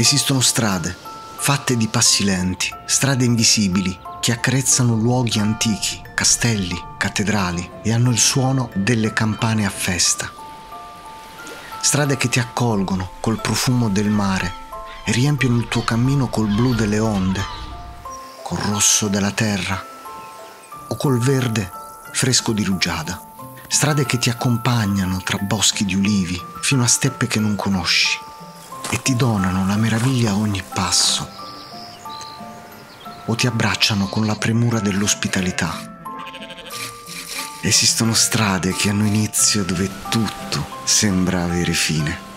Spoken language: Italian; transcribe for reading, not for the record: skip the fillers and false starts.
Esistono strade fatte di passi lenti, strade invisibili che accarezzano luoghi antichi, castelli, cattedrali e hanno il suono delle campane a festa. Strade che ti accolgono col profumo del mare e riempiono il tuo cammino col blu delle onde, col rosso della terra o col verde fresco di rugiada. Strade che ti accompagnano tra boschi di ulivi fino a steppe che non conosci e ti donano la meraviglia a ogni passo o ti abbracciano con la premura dell'ospitalità. Esistono strade che hanno inizio dove tutto sembra avere fine.